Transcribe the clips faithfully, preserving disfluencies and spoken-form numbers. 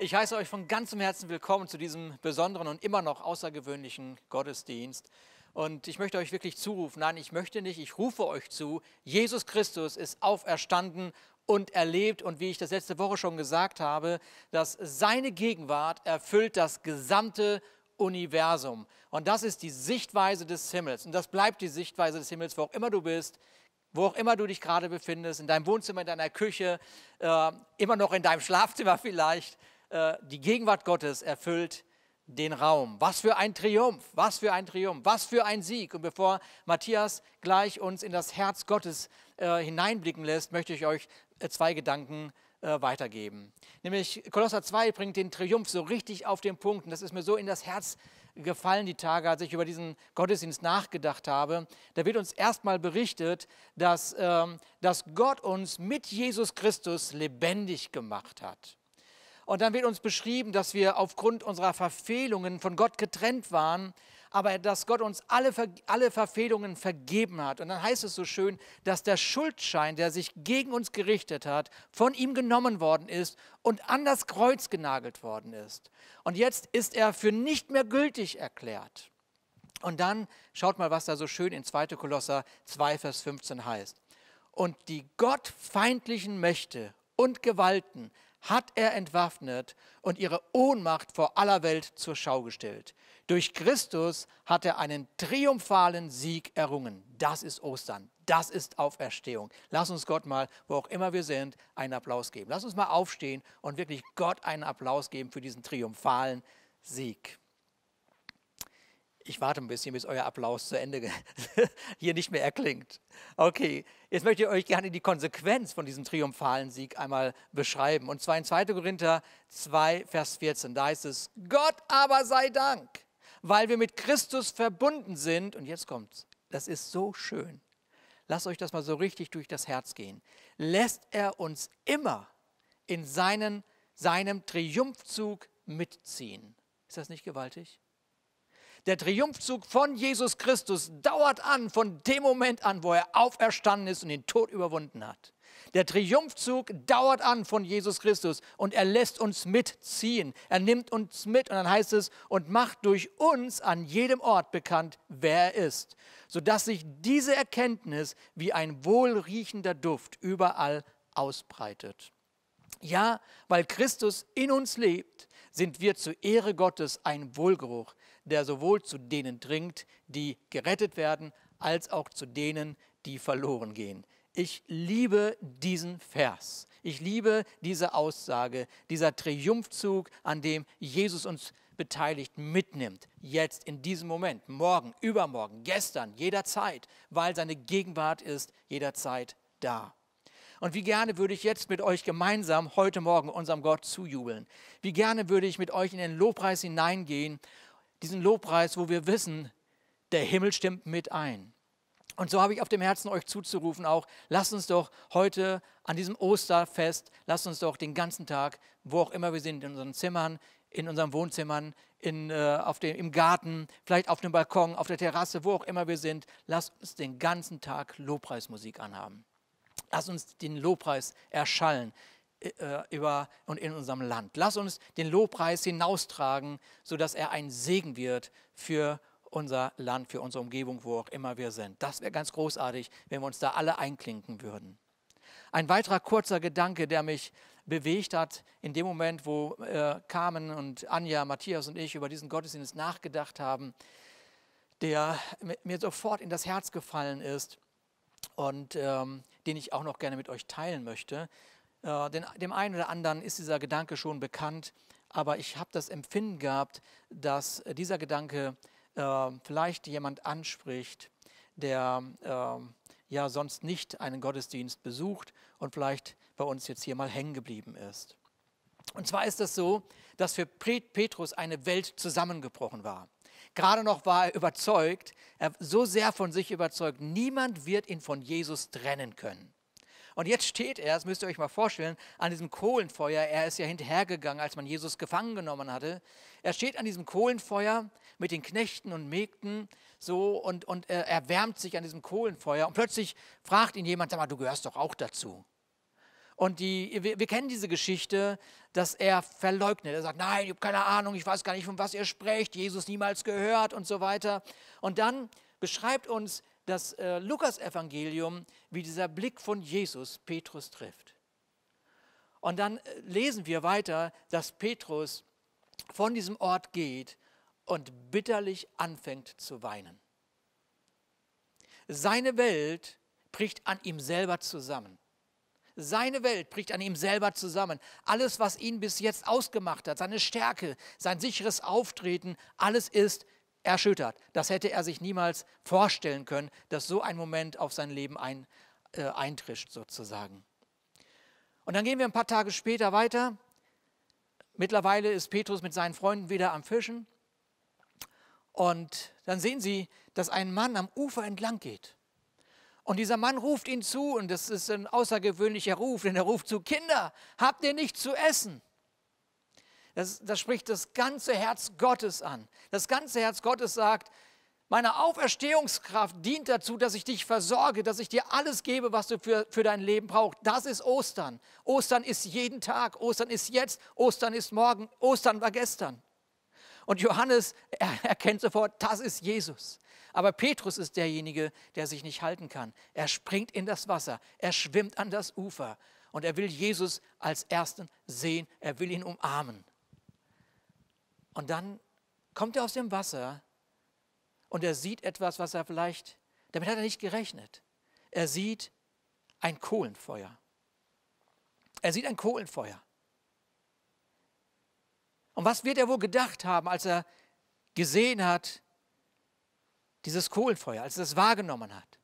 Ich heiße euch von ganzem Herzen willkommen zu diesem besonderen und immer noch außergewöhnlichen Gottesdienst. Und ich möchte euch wirklich zurufen, nein, ich möchte nicht, ich rufe euch zu, Jesus Christus ist auferstanden und erlebt. Und wie ich das letzte Woche schon gesagt habe, dass seine Gegenwart erfüllt das gesamte Universum. Und das ist die Sichtweise des Himmels. Und das bleibt die Sichtweise des Himmels, wo auch immer du bist, wo auch immer du dich gerade befindest, in deinem Wohnzimmer, in deiner Küche, äh, immer noch in deinem Schlafzimmer vielleicht. Äh, die Gegenwart Gottes erfüllt den Raum. Was für ein Triumph, was für ein Triumph, was für ein Sieg. Und bevor Matthias gleich uns in das Herz Gottes äh, hineinblicken lässt, möchte ich euch äh, zwei Gedanken äh, weitergeben. Nämlich Kolosser zwei bringt den Triumph so richtig auf den Punkt. Und das ist mir so in das Herz gefallen die Tage, als ich über diesen Gottesdienst nachgedacht habe. Da wird uns erstmal berichtet, dass, ähm, dass Gott uns mit Jesus Christus lebendig gemacht hat. Und dann wird uns beschrieben, dass wir aufgrund unserer Verfehlungen von Gott getrennt waren, aber dass Gott uns alle, alle Verfehlungen vergeben hat. Und dann heißt es so schön, dass der Schuldschein, der sich gegen uns gerichtet hat, von ihm genommen worden ist und an das Kreuz genagelt worden ist. Und jetzt ist er für nicht mehr gültig erklärt. Und dann schaut mal, was da so schön in zweiter Kolosser zwei, Vers fünfzehn heißt. Und die gottfeindlichen Mächte und Gewalten hat er entwaffnet und ihre Ohnmacht vor aller Welt zur Schau gestellt. Durch Christus hat er einen triumphalen Sieg errungen. Das ist Ostern, das ist Auferstehung. Lass uns Gott mal, wo auch immer wir sind, einen Applaus geben. Lass uns mal aufstehen und wirklich Gott einen Applaus geben für diesen triumphalen Sieg. Ich warte ein bisschen, bis euer Applaus zu Ende hier nicht mehr erklingt. Okay, jetzt möchte ich euch gerne die Konsequenz von diesem triumphalen Sieg einmal beschreiben. Und zwar in zweiter Korinther zwei, Vers vierzehn. Da heißt es, Gott aber sei Dank, weil wir mit Christus verbunden sind. Und jetzt kommt's, das ist so schön. Lasst euch das mal so richtig durch das Herz gehen. Lässt er uns immer in seinen, seinem Triumphzug mitziehen. Ist das nicht gewaltig? Der Triumphzug von Jesus Christus dauert an, von dem Moment an, wo er auferstanden ist und den Tod überwunden hat. Der Triumphzug dauert an von Jesus Christus und er lässt uns mitziehen. Er nimmt uns mit und dann heißt es, und macht durch uns an jedem Ort bekannt, wer er ist, sodass sich diese Erkenntnis wie ein wohlriechender Duft überall ausbreitet. Ja, weil Christus in uns lebt, sind wir zur Ehre Gottes ein Wohlgeruch, der sowohl zu denen dringt, die gerettet werden, als auch zu denen, die verloren gehen. Ich liebe diesen Vers. Ich liebe diese Aussage, dieser Triumphzug, an dem Jesus uns beteiligt, mitnimmt. Jetzt, in diesem Moment, morgen, übermorgen, gestern, jederzeit, weil seine Gegenwart ist jederzeit da. Und wie gerne würde ich jetzt mit euch gemeinsam heute Morgen unserem Gott zujubeln. Wie gerne würde ich mit euch in den Lobpreis hineingehen, diesen Lobpreis, wo wir wissen, der Himmel stimmt mit ein. Und so habe ich auf dem Herzen, euch zuzurufen auch, lasst uns doch heute an diesem Osterfest, lasst uns doch den ganzen Tag, wo auch immer wir sind, in unseren Zimmern, in unseren Wohnzimmern, in, äh, auf dem, im Garten, vielleicht auf dem Balkon, auf der Terrasse, wo auch immer wir sind, lasst uns den ganzen Tag Lobpreismusik anhaben. Lass uns den Lobpreis erschallen äh, über und in unserem Land. Lass uns den Lobpreis hinaustragen, sodass er ein Segen wird für unser Land, für unsere Umgebung, wo auch immer wir sind. Das wäre ganz großartig, wenn wir uns da alle einklinken würden. Ein weiterer kurzer Gedanke, der mich bewegt hat, in dem Moment, wo äh, Carmen und Anja, Matthias und ich über diesen Gottesdienst nachgedacht haben, der mir sofort in das Herz gefallen ist, und ähm, den ich auch noch gerne mit euch teilen möchte. Äh, den, dem einen oder anderen ist dieser Gedanke schon bekannt, aber ich habe das Empfinden gehabt, dass äh, dieser Gedanke äh, vielleicht jemand anspricht, der äh, ja sonst nicht einen Gottesdienst besucht und vielleicht bei uns jetzt hier mal hängen geblieben ist. Und zwar ist es so, dass für Petrus eine Welt zusammengebrochen war. Gerade noch war er überzeugt, er so sehr von sich überzeugt, niemand wird ihn von Jesus trennen können. Und jetzt steht er, das müsst ihr euch mal vorstellen, an diesem Kohlenfeuer. Er ist ja hinterhergegangen, als man Jesus gefangen genommen hatte. Er steht an diesem Kohlenfeuer mit den Knechten und Mägden so und, und er erwärmt sich an diesem Kohlenfeuer. Und plötzlich fragt ihn jemand, sag mal, du gehörst doch auch dazu. Und die, wir, wir kennen diese Geschichte, dass er verleugnet. Er sagt, nein, ich habe keine Ahnung, ich weiß gar nicht, von was ihr sprecht, Jesus niemals gehört und so weiter. Und dann beschreibt uns das äh, Lukas-Evangelium, wie dieser Blick von Jesus Petrus trifft. Und dann äh, lesen wir weiter, dass Petrus von diesem Ort geht und bitterlich anfängt zu weinen. Seine Welt bricht an ihm selber zusammen. Seine Welt bricht an ihm selber zusammen. Alles, was ihn bis jetzt ausgemacht hat, seine Stärke, sein sicheres Auftreten, alles ist erschüttert. Das hätte er sich niemals vorstellen können, dass so ein Moment auf sein Leben ein, äh, eintrischt sozusagen. Und dann gehen wir ein paar Tage später weiter. Mittlerweile ist Petrus mit seinen Freunden wieder am Fischen. Und dann sehen sie, dass ein Mann am Ufer entlang geht. Und dieser Mann ruft ihn zu, und das ist ein außergewöhnlicher Ruf, denn er ruft zu: Kinder, habt ihr nichts zu essen? Das, das spricht das ganze Herz Gottes an. Das ganze Herz Gottes sagt, meine Auferstehungskraft dient dazu, dass ich dich versorge, dass ich dir alles gebe, was du für, für dein Leben brauchst. Das ist Ostern. Ostern ist jeden Tag, Ostern ist jetzt, Ostern ist morgen, Ostern war gestern. Und Johannes er erkennt sofort, das ist Jesus. Aber Petrus ist derjenige, der sich nicht halten kann. Er springt in das Wasser, er schwimmt an das Ufer und er will Jesus als Ersten sehen, er will ihn umarmen. Und dann kommt er aus dem Wasser und er sieht etwas, was er vielleicht, damit hat er nicht gerechnet. Er sieht ein Kohlenfeuer. Er sieht ein Kohlenfeuer. Und was wird er wohl gedacht haben, als er gesehen hat, dieses Kohlenfeuer, als er das wahrgenommen hat?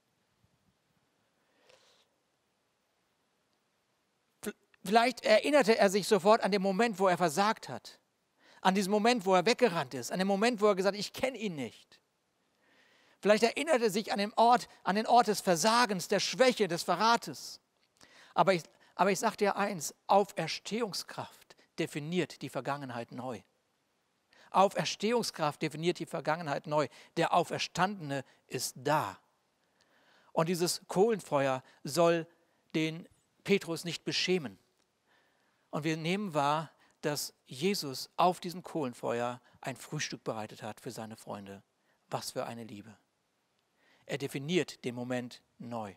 Vielleicht erinnerte er sich sofort an den Moment, wo er versagt hat. An diesen Moment, wo er weggerannt ist. An den Moment, wo er gesagt hat, ich kenne ihn nicht. Vielleicht erinnerte er sich an den Ort, an den Ort des Versagens, der Schwäche, des Verrates. Aber ich, aber ich sage dir eins, Auferstehungskraft definiert die Vergangenheit neu. Auferstehungskraft definiert die Vergangenheit neu. Der Auferstandene ist da. Und dieses Kohlenfeuer soll den Petrus nicht beschämen. Und wir nehmen wahr, dass Jesus auf diesem Kohlenfeuer ein Frühstück bereitet hat für seine Freunde. Was für eine Liebe. Er definiert den Moment neu.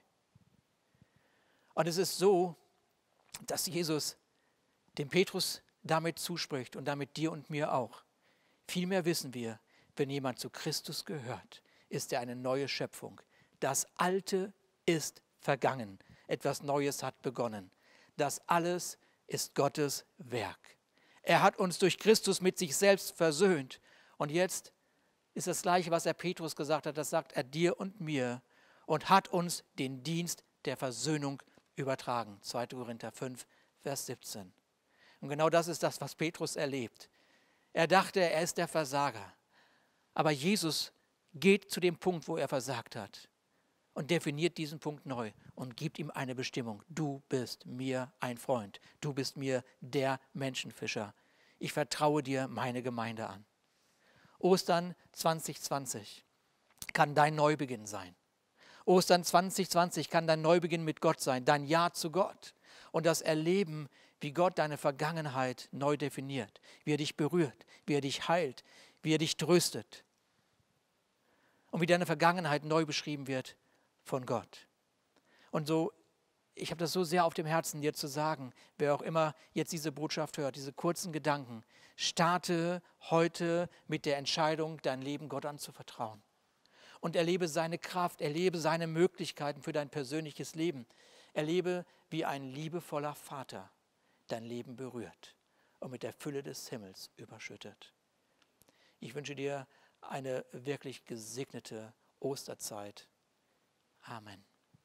Und es ist so, dass Jesus dem Petrus damit zuspricht und damit dir und mir auch. Vielmehr wissen wir, wenn jemand zu Christus gehört, ist er eine neue Schöpfung. Das Alte ist vergangen. Etwas Neues hat begonnen. Das alles ist Gottes Werk. Er hat uns durch Christus mit sich selbst versöhnt. Und jetzt ist das Gleiche, was er Petrus gesagt hat, das sagt er dir und mir und hat uns den Dienst der Versöhnung übertragen. zweiter Korinther fünf, Vers siebzehn. Und genau das ist das, was Petrus erlebt. Er dachte, er ist der Versager. Aber Jesus geht zu dem Punkt, wo er versagt hat und definiert diesen Punkt neu und gibt ihm eine Bestimmung. Du bist mir ein Freund. Du bist mir der Menschenfischer. Ich vertraue dir meine Gemeinde an. Ostern zwanzig zwanzig kann dein Neubeginn sein. Ostern zwanzig zwanzig kann dein Neubeginn mit Gott sein, dein Ja zu Gott und das Erleben, wie Gott deine Vergangenheit neu definiert, wie er dich berührt, wie er dich heilt, wie er dich tröstet und wie deine Vergangenheit neu beschrieben wird von Gott. Und so, ich habe das so sehr auf dem Herzen, dir zu sagen, wer auch immer jetzt diese Botschaft hört, diese kurzen Gedanken, starte heute mit der Entscheidung, dein Leben Gott anzuvertrauen. Und erlebe seine Kraft, erlebe seine Möglichkeiten für dein persönliches Leben. Erlebe, wie ein liebevoller Vater dein Leben berührt und mit der Fülle des Himmels überschüttet. Ich wünsche dir eine wirklich gesegnete Osterzeit. Amen.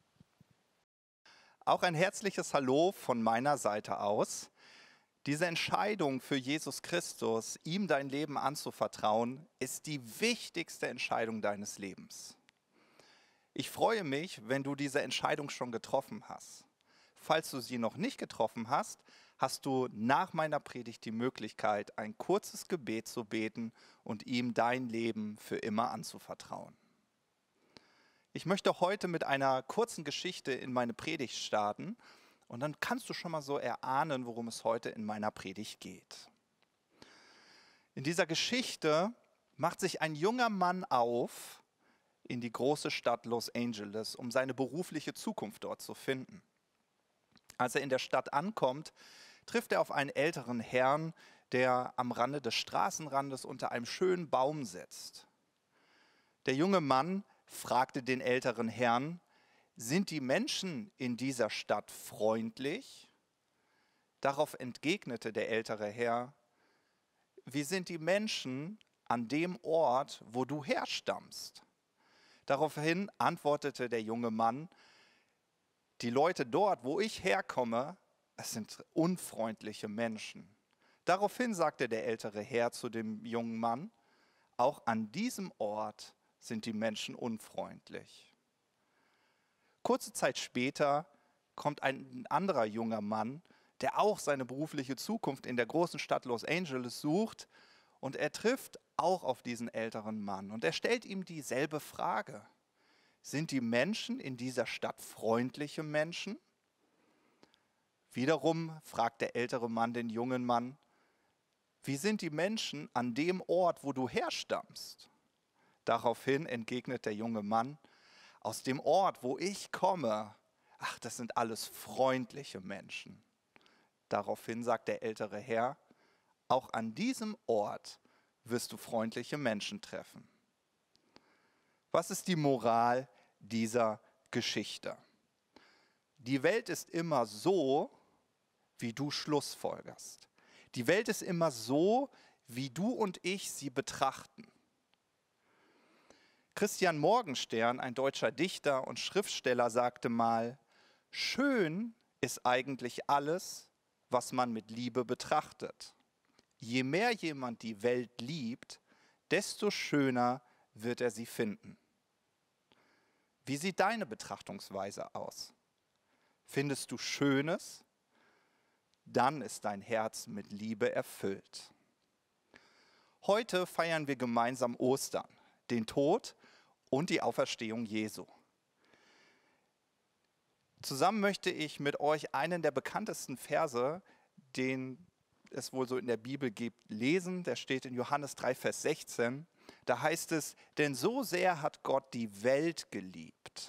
Auch ein herzliches Hallo von meiner Seite aus. Diese Entscheidung für Jesus Christus, ihm dein Leben anzuvertrauen, ist die wichtigste Entscheidung deines Lebens. Ich freue mich, wenn du diese Entscheidung schon getroffen hast. Falls du sie noch nicht getroffen hast, hast du nach meiner Predigt die Möglichkeit, ein kurzes Gebet zu beten und ihm dein Leben für immer anzuvertrauen. Ich möchte heute mit einer kurzen Geschichte in meine Predigt starten, Und dann kannst du schon mal so erahnen, worum es heute in meiner Predigt geht. In dieser Geschichte macht sich ein junger Mann auf in die große Stadt Los Angeles, um seine berufliche Zukunft dort zu finden. Als er in der Stadt ankommt, trifft er auf einen älteren Herrn, der am Rande des Straßenrandes unter einem schönen Baum sitzt. Der junge Mann fragte den älteren Herrn: Sind die Menschen in dieser Stadt freundlich? Darauf entgegnete der ältere Herr: Wie sind die Menschen an dem Ort, wo du herstammst? Daraufhin antwortete der junge Mann: Die Leute dort, wo ich herkomme, es sind unfreundliche Menschen. Daraufhin sagte der ältere Herr zu dem jungen Mann: Auch an diesem Ort sind die Menschen unfreundlich. Kurze Zeit später kommt ein anderer junger Mann, der auch seine berufliche Zukunft in der großen Stadt Los Angeles sucht, und er trifft auch auf diesen älteren Mann und er stellt ihm dieselbe Frage: Sind die Menschen in dieser Stadt freundliche Menschen? Wiederum fragt der ältere Mann den jungen Mann: Wie sind die Menschen an dem Ort, wo du herstammst? Daraufhin entgegnet der junge Mann: Aus dem Ort, wo ich komme, ach, das sind alles freundliche Menschen. Daraufhin sagt der ältere Herr: Auch an diesem Ort wirst du freundliche Menschen treffen. Was ist die Moral dieser Geschichte? Die Welt ist immer so, wie du schlussfolgerst. Die Welt ist immer so, wie du und ich sie betrachten. Christian Morgenstern, ein deutscher Dichter und Schriftsteller, sagte mal: Schön ist eigentlich alles, was man mit Liebe betrachtet. Je mehr jemand die Welt liebt, desto schöner wird er sie finden. Wie sieht deine Betrachtungsweise aus? Findest du Schönes? Dann ist dein Herz mit Liebe erfüllt. Heute feiern wir gemeinsam Ostern, den Tod und die Auferstehung Jesu. Zusammen möchte ich mit euch einen der bekanntesten Verse, den es wohl so in der Bibel gibt, lesen. Der steht in Johannes drei, Vers sechzehn. Da heißt es: Denn so sehr hat Gott die Welt geliebt.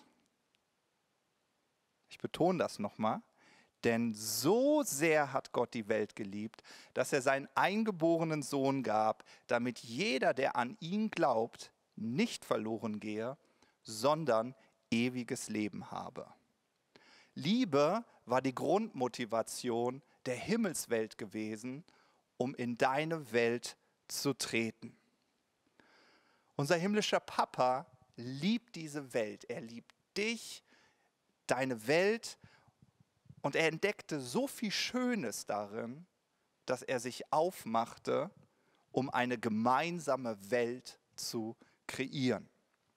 Ich betone das nochmal. Denn so sehr hat Gott die Welt geliebt, dass er seinen eingeborenen Sohn gab, damit jeder, der an ihn glaubt, nicht verloren gehe, sondern ewiges Leben habe. Liebe war die Grundmotivation der Himmelswelt gewesen, um in deine Welt zu treten. Unser himmlischer Papa liebt diese Welt. Er liebt dich, deine Welt, und er entdeckte so viel Schönes darin, dass er sich aufmachte, um eine gemeinsame Welt zu kreieren.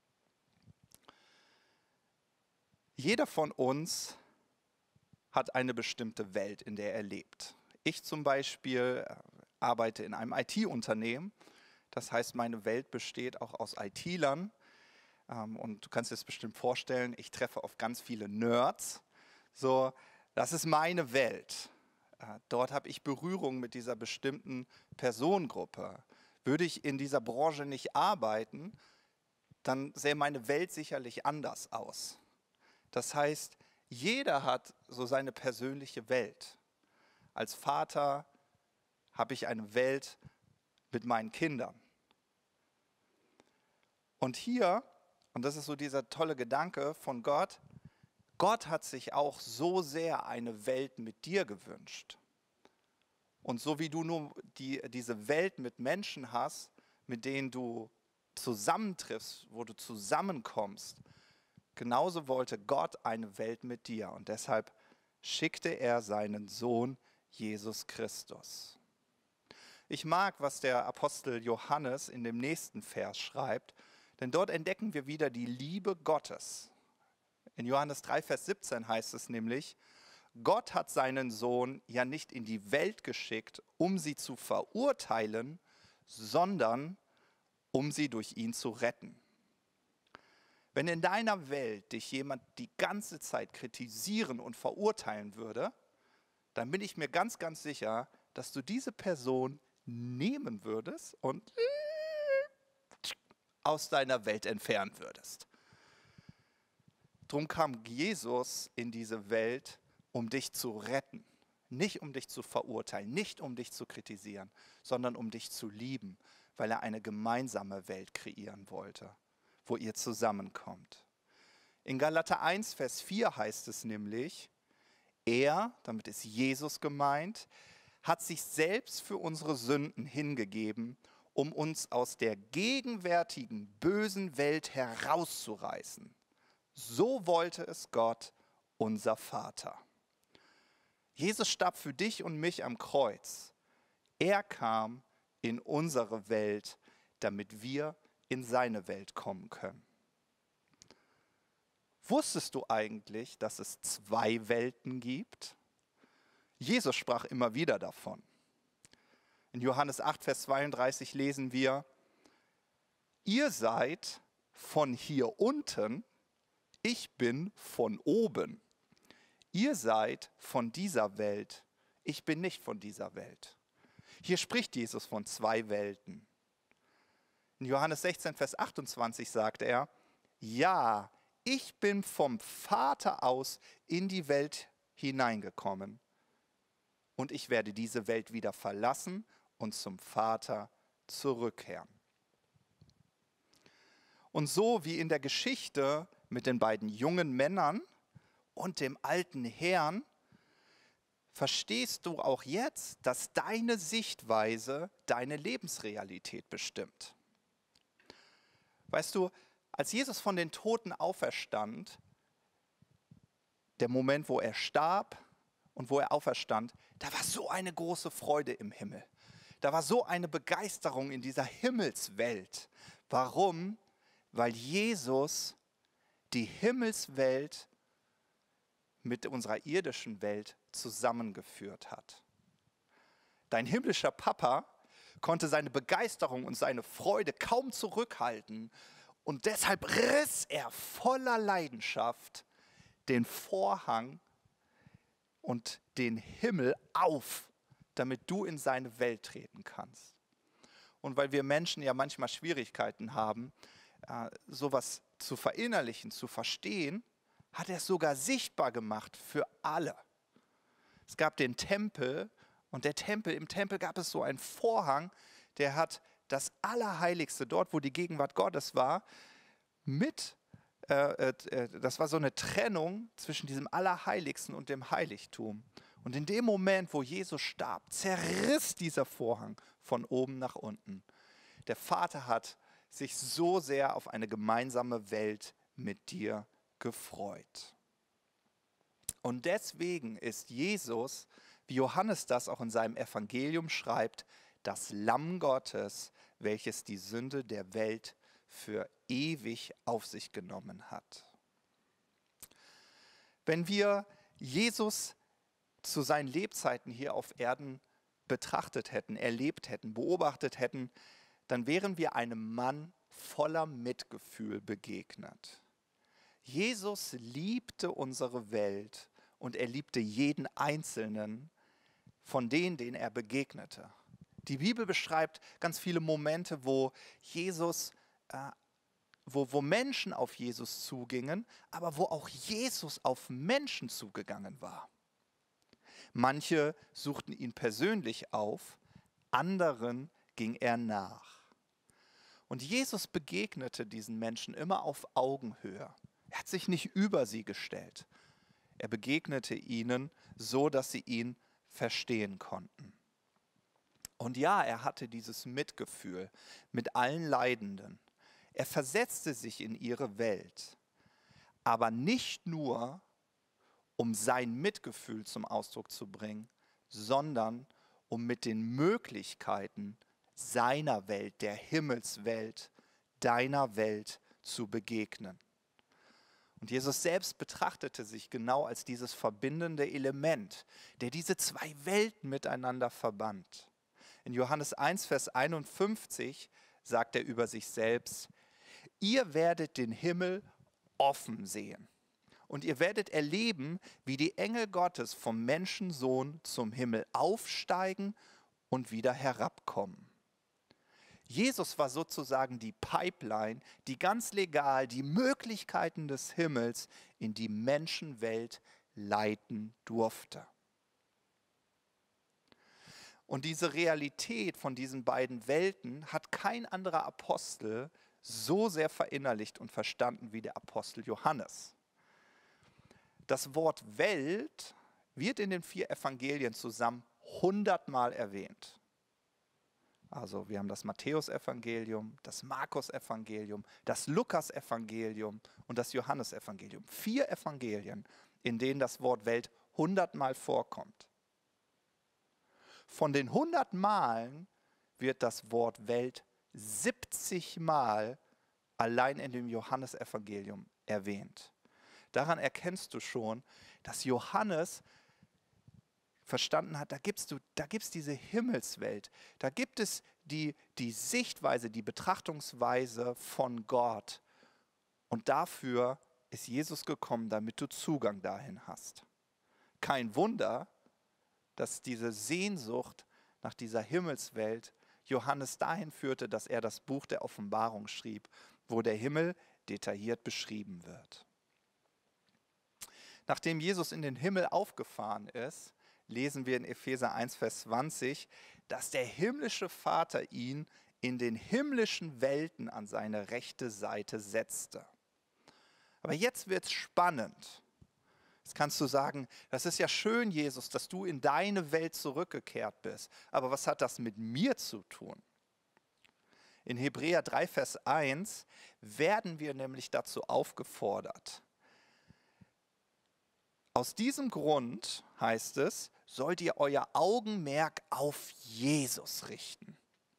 Jeder von uns hat eine bestimmte Welt, in der er lebt. Ich zum Beispiel arbeite in einem I T-Unternehmen. Das heißt, meine Welt besteht auch aus I T-Lern. Und du kannst dir das bestimmt vorstellen, ich treffe auf ganz viele Nerds. So, das ist meine Welt. Dort habe ich Berührung mit dieser bestimmten Personengruppe. Würde ich in dieser Branche nicht arbeiten, dann sähe meine Welt sicherlich anders aus. Das heißt, jeder hat so seine persönliche Welt. Als Vater habe ich eine Welt mit meinen Kindern. Und hier, und das ist so dieser tolle Gedanke von Gott, Gott hat sich auch so sehr eine Welt mit dir gewünscht. Und so wie du nur die, diese Welt mit Menschen hast, mit denen du zusammentriffst, wo du zusammenkommst, genauso wollte Gott eine Welt mit dir. Und deshalb schickte er seinen Sohn Jesus Christus. Ich mag, was der Apostel Johannes in dem nächsten Vers schreibt, denn dort entdecken wir wieder die Liebe Gottes. In Johannes drei, Vers siebzehn heißt es nämlich: Gott hat seinen Sohn ja nicht in die Welt geschickt, um sie zu verurteilen, sondern um sie durch ihn zu retten. Wenn in deiner Welt dich jemand die ganze Zeit kritisieren und verurteilen würde, dann bin ich mir ganz, ganz sicher, dass du diese Person nehmen würdest und aus deiner Welt entfernen würdest. Drum kam Jesus in diese Welt, um dich zu retten. Nicht um dich zu verurteilen, nicht um dich zu kritisieren, sondern um dich zu lieben, weil er eine gemeinsame Welt kreieren wollte, wo ihr zusammenkommt. In Galater eins, Vers vier heißt es nämlich, er, damit ist Jesus gemeint, hat sich selbst für unsere Sünden hingegeben, um uns aus der gegenwärtigen bösen Welt herauszureißen. So wollte es Gott, unser Vater. Jesus starb für dich und mich am Kreuz. Er kam in unsere Welt, damit wir in seine Welt kommen können. Wusstest du eigentlich, dass es zwei Welten gibt? Jesus sprach immer wieder davon. In Johannes acht, Vers zweiunddreißig lesen wir, ihr seid von hier unten, ich bin von oben. Ihr seid von dieser Welt, ich bin nicht von dieser Welt. Hier spricht Jesus von zwei Welten. In Johannes sechzehn, Vers achtundzwanzig sagt er, ja, ich bin vom Vater aus in die Welt hineingekommen und ich werde diese Welt wieder verlassen und zum Vater zurückkehren. Und so wie in der Geschichte mit den beiden jungen Männern und dem alten Herrn, verstehst du auch jetzt, dass deine Sichtweise deine Lebensrealität bestimmt. Weißt du, als Jesus von den Toten auferstand, der Moment, wo er starb und wo er auferstand, da war so eine große Freude im Himmel. Da war so eine Begeisterung in dieser Himmelswelt. Warum? Weil Jesus die Himmelswelt mit unserer irdischen Welt zusammengeführt hat. Dein himmlischer Papa konnte seine Begeisterung und seine Freude kaum zurückhalten und deshalb riss er voller Leidenschaft den Vorhang und den Himmel auf, damit du in seine Welt treten kannst. Und weil wir Menschen ja manchmal Schwierigkeiten haben, äh, sowas zu verinnerlichen, zu verstehen, hat er es sogar sichtbar gemacht für alle. Es gab den Tempel und der Tempel, im Tempel gab es so einen Vorhang, der hat das Allerheiligste, dort wo die Gegenwart Gottes war, mit, äh, äh, das war so eine Trennung zwischen diesem Allerheiligsten und dem Heiligtum. Und in dem Moment, wo Jesus starb, zerriss dieser Vorhang von oben nach unten. Der Vater hat sich so sehr auf eine gemeinsame Welt mit dir gefreut. Und deswegen ist Jesus, wie Johannes das auch in seinem Evangelium schreibt, das Lamm Gottes, welches die Sünde der Welt für ewig auf sich genommen hat. Wenn wir Jesus zu seinen Lebzeiten hier auf Erden betrachtet hätten, erlebt hätten, beobachtet hätten, dann wären wir einem Mann voller Mitgefühl begegnet. Jesus liebte unsere Welt und er liebte jeden Einzelnen von denen, denen er begegnete. Die Bibel beschreibt ganz viele Momente, wo Jesus, äh, wo, wo Menschen auf Jesus zugingen, aber wo auch Jesus auf Menschen zugegangen war. Manche suchten ihn persönlich auf, anderen ging er nach. Und Jesus begegnete diesen Menschen immer auf Augenhöhe. Er hat sich nicht über sie gestellt. Er begegnete ihnen so, dass sie ihn verstehen konnten. Und ja, er hatte dieses Mitgefühl mit allen Leidenden. Er versetzte sich in ihre Welt, aber nicht nur, um sein Mitgefühl zum Ausdruck zu bringen, sondern um mit den Möglichkeiten seiner Welt, der Himmelswelt, deiner Welt zu begegnen. Und Jesus selbst betrachtete sich genau als dieses verbindende Element, der diese zwei Welten miteinander verband. In Johannes eins, Vers einundfünfzig sagt er über sich selbst, ihr werdet den Himmel offen sehen. Und ihr werdet erleben, wie die Engel Gottes vom Menschensohn zum Himmel aufsteigen und wieder herabkommen. Jesus war sozusagen die Pipeline, die ganz legal die Möglichkeiten des Himmels in die Menschenwelt leiten durfte. Und diese Realität von diesen beiden Welten hat kein anderer Apostel so sehr verinnerlicht und verstanden wie der Apostel Johannes. Das Wort Welt wird in den vier Evangelien zusammen hundertmal erwähnt. Also wir haben das Matthäusevangelium, das Markus-Evangelium, das Lukas-Evangelium und das Johannesevangelium. Vier Evangelien, in denen das Wort Welt hundertmal vorkommt. Von den hundert Malen wird das Wort Welt siebzig Mal allein in dem Johannesevangelium erwähnt. Daran erkennst du schon, dass Johannes verstanden hat, da gibt es da gibt's diese Himmelswelt, da gibt es die, die Sichtweise, die Betrachtungsweise von Gott. Und dafür ist Jesus gekommen, damit du Zugang dahin hast. Kein Wunder, dass diese Sehnsucht nach dieser Himmelswelt Johannes dahin führte, dass er das Buch der Offenbarung schrieb, wo der Himmel detailliert beschrieben wird. Nachdem Jesus in den Himmel aufgefahren ist, lesen wir in Epheser eins, Vers zwanzig, dass der himmlische Vater ihn in den himmlischen Welten an seine rechte Seite setzte. Aber jetzt wird es spannend. Jetzt kannst du sagen, das ist ja schön, Jesus, dass du in deine Welt zurückgekehrt bist. Aber was hat das mit mir zu tun? In Hebräer drei, Vers eins werden wir nämlich dazu aufgefordert. Aus diesem Grund, heißt es, sollt ihr euer Augenmerk auf Jesus richten,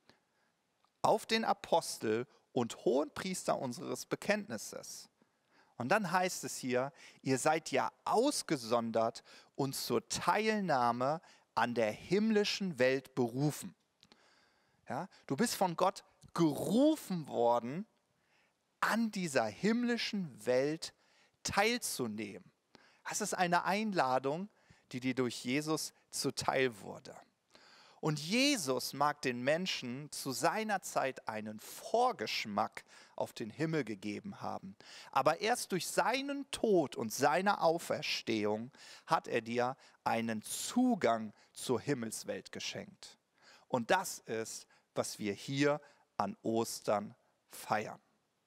auf den Apostel und Hohenpriester unseres Bekenntnisses. Und dann heißt es hier, ihr seid ja ausgesondert und zur Teilnahme an der himmlischen Welt berufen. Ja, du bist von Gott gerufen worden, an dieser himmlischen Welt teilzunehmen. Das ist eine Einladung, die dir durch Jesus zuteil wurde. Und Jesus mag den Menschen zu seiner Zeit einen Vorgeschmack auf den Himmel gegeben haben. Aber erst durch seinen Tod und seine Auferstehung hat er dir einen Zugang zur Himmelswelt geschenkt. Und das ist, was wir hier an Ostern feiern.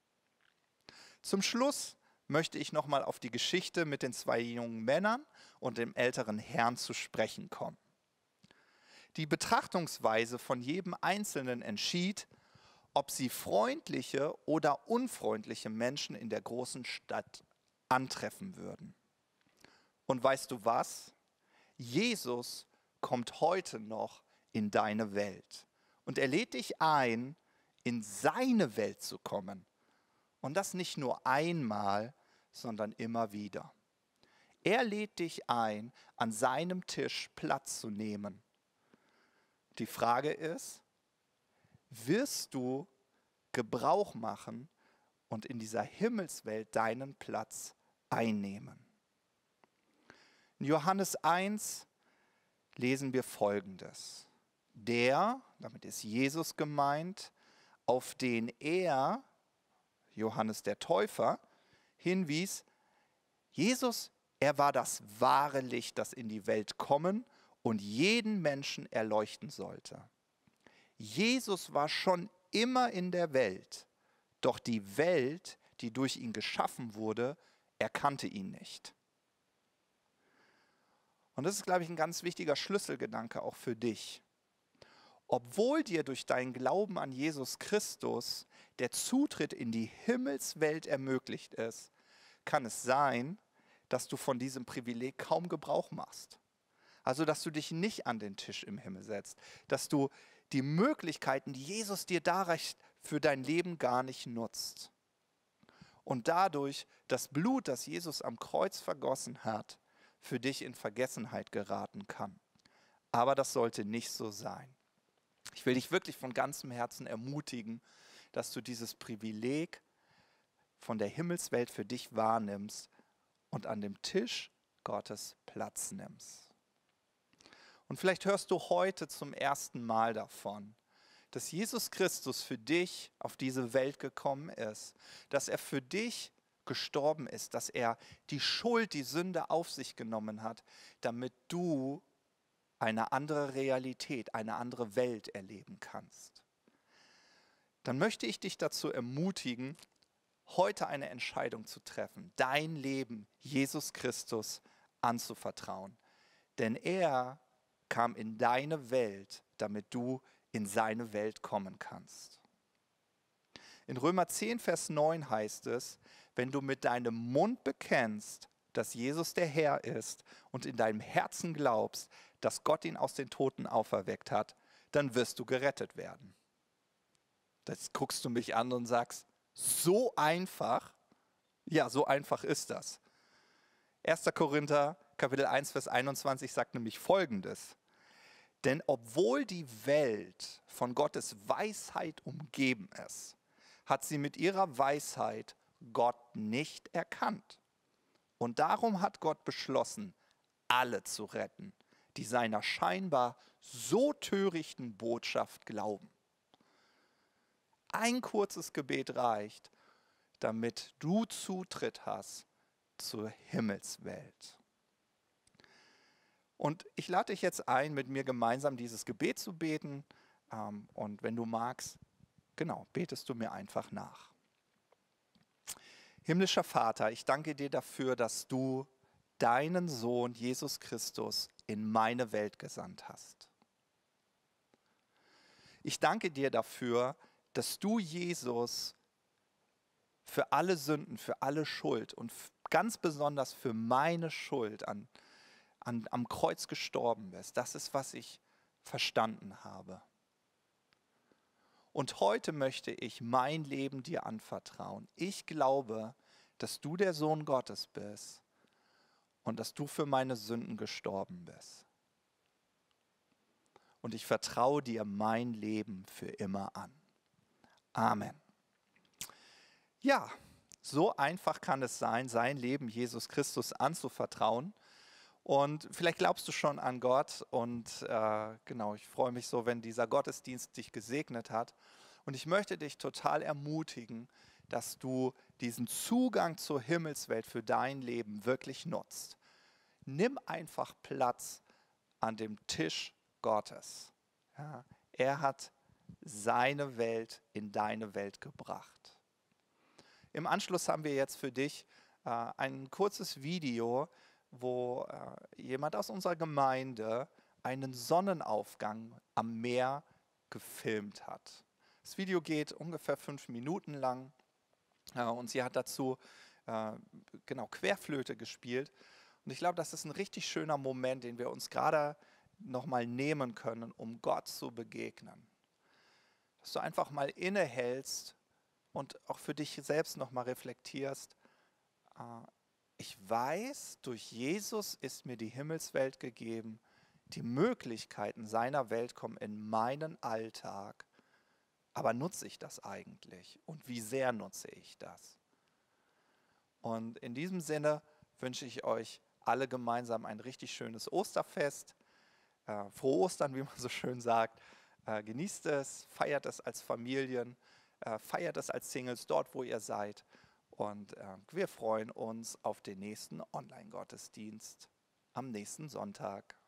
Zum Schluss möchte ich nochmal auf die Geschichte mit den zwei jungen Männern und dem älteren Herrn zu sprechen kommen. Die Betrachtungsweise von jedem Einzelnen entschied, ob sie freundliche oder unfreundliche Menschen in der großen Stadt antreffen würden. Und weißt du was? Jesus kommt heute noch in deine Welt. Und er lädt dich ein, in seine Welt zu kommen. Und das nicht nur einmal, sondern immer wieder. Er lädt dich ein, an seinem Tisch Platz zu nehmen. Die Frage ist, wirst du Gebrauch machen und in dieser Himmelswelt deinen Platz einnehmen? In Johannes eins lesen wir Folgendes. Der, damit ist Jesus gemeint, auf den er, Johannes der Täufer, hinwies, Jesus, er war das wahre Licht, das in die Welt kommen und jeden Menschen erleuchten sollte. Jesus war schon immer in der Welt, doch die Welt, die durch ihn geschaffen wurde, erkannte ihn nicht. Und das ist, glaube ich, ein ganz wichtiger Schlüsselgedanke auch für dich. Obwohl dir durch deinen Glauben an Jesus Christus der Zutritt in die Himmelswelt ermöglicht ist, kann es sein, dass du von diesem Privileg kaum Gebrauch machst. Also, dass du dich nicht an den Tisch im Himmel setzt, dass du die Möglichkeiten, die Jesus dir darreicht, für dein Leben gar nicht nutzt. Und dadurch das Blut, das Jesus am Kreuz vergossen hat, für dich in Vergessenheit geraten kann. Aber das sollte nicht so sein. Ich will dich wirklich von ganzem Herzen ermutigen, dass du dieses Privileg von der Himmelswelt für dich wahrnimmst und an dem Tisch Gottes Platz nimmst. Und vielleicht hörst du heute zum ersten Mal davon, dass Jesus Christus für dich auf diese Welt gekommen ist, dass er für dich gestorben ist, dass er die Schuld, die Sünde auf sich genommen hat, damit du eine andere Realität, eine andere Welt erleben kannst. Dann möchte ich dich dazu ermutigen, heute eine Entscheidung zu treffen, dein Leben Jesus Christus anzuvertrauen. Denn er kam in deine Welt, damit du in seine Welt kommen kannst. In Römer zehn, Vers neun heißt es, wenn du mit deinem Mund bekennst, dass Jesus der Herr ist und in deinem Herzen glaubst, dass Gott ihn aus den Toten auferweckt hat, dann wirst du gerettet werden. Jetzt guckst du mich an und sagst, so einfach? Ja, so einfach ist das. erster Korinther, Kapitel eins, Vers einundzwanzig sagt nämlich Folgendes. Denn obwohl die Welt von Gottes Weisheit umgeben ist, hat sie mit ihrer Weisheit Gott nicht erkannt. Und darum hat Gott beschlossen, alle zu retten, die seiner scheinbar so törichten Botschaft glauben. Ein kurzes Gebet reicht, damit du Zutritt hast zur Himmelswelt. Und ich lade dich jetzt ein, mit mir gemeinsam dieses Gebet zu beten. Und wenn du magst, genau, betest du mir einfach nach. Himmlischer Vater, ich danke dir dafür, dass du deinen Sohn Jesus Christus in meine Welt gesandt hast. Ich danke dir dafür, dass du Jesus für alle Sünden, für alle Schuld und ganz besonders für meine Schuld an, an, am Kreuz gestorben bist. Das ist, was ich verstanden habe. Und heute möchte ich mein Leben dir anvertrauen. Ich glaube, dass du der Sohn Gottes bist und dass du für meine Sünden gestorben bist. Und ich vertraue dir mein Leben für immer an. Amen. Ja, so einfach kann es sein, sein Leben Jesus Christus anzuvertrauen. Und vielleicht glaubst du schon an Gott und äh, genau, ich freue mich so, wenn dieser Gottesdienst dich gesegnet hat. Und ich möchte dich total ermutigen, dass du diesen Zugang zur Himmelswelt für dein Leben wirklich nutzt. Nimm einfach Platz an dem Tisch Gottes. Ja, er hat seine Welt in deine Welt gebracht. Im Anschluss haben wir jetzt für dich äh, ein kurzes Video, wo äh, jemand aus unserer Gemeinde einen Sonnenaufgang am Meer gefilmt hat. Das Video geht ungefähr fünf Minuten lang äh, und sie hat dazu äh, genau Querflöte gespielt. Und ich glaube, das ist ein richtig schöner Moment, den wir uns gerade nochmal nehmen können, um Gott zu begegnen. Dass du einfach mal innehältst und auch für dich selbst nochmal reflektierst, äh, ich weiß, durch Jesus ist mir die Himmelswelt gegeben, die Möglichkeiten seiner Welt kommen in meinen Alltag. Aber nutze ich das eigentlich? Und wie sehr nutze ich das? Und in diesem Sinne wünsche ich euch alle gemeinsam ein richtig schönes Osterfest. Äh, frohe Ostern, wie man so schön sagt. Äh, genießt es, feiert es als Familien, äh, feiert es als Singles dort, wo ihr seid. Und äh, wir freuen uns auf den nächsten Online-Gottesdienst am nächsten Sonntag.